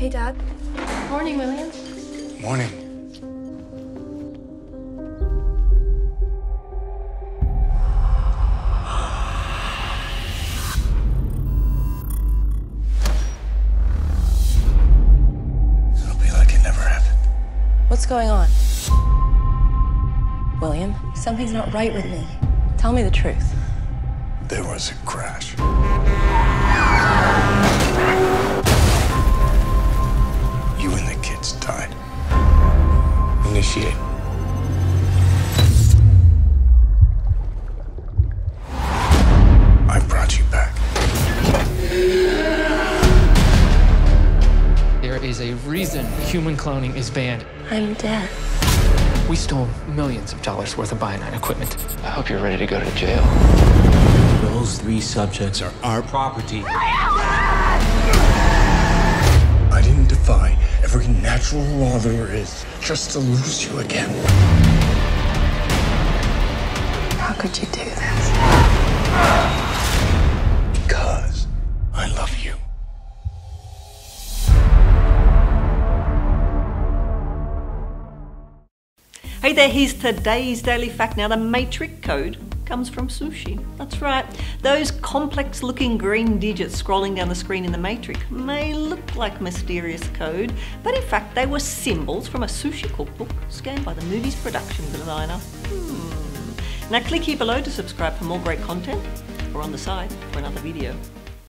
Hey, Dad. Morning, William. Morning. It'll be like it never happened. What's going on? William, something's not right with me. Tell me the truth. There was a crash. You and the kids died. Initiate. I brought you back. There is a reason human cloning is banned. I'm dead. We stole millions of dollars worth of biologist equipment. I hope you're ready to go to jail. Those 3 subjects are our property. I didn't defy every natural law there is just to lose you again. How could you do this? Because I love you. Hey there, here's today's Daily Fact. Now, the matrix code comes from sushi. That's right. Those complex looking green digits scrolling down the screen in the matrix may look like mysterious code, but in fact they were symbols from a sushi cookbook scanned by the movie's production designer. Now click here below to subscribe for more great content, or on the side for another video.